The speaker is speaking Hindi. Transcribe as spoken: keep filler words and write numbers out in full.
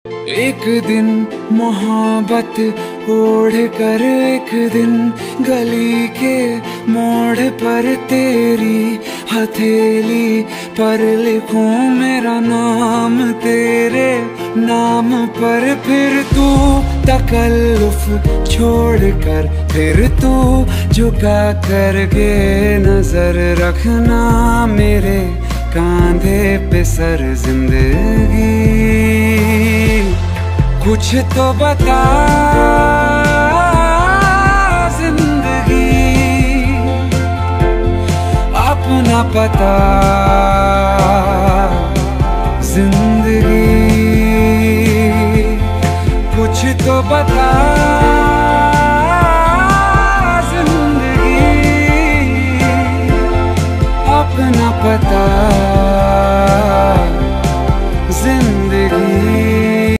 एक दिन मोहब्बत ओढ़ कर एक दिन गली के मोड़ पर तेरी हथेली पर लिखूं मेरा नाम तेरे नाम पर। फिर तू तकल्लुफ छोड़ कर फिर तू झुका करके नजर रखना मेरे कांधे पे सर जिंदगी। कुछ तो बता जिंदगी अपना पता जिंदगी। कुछ तो बता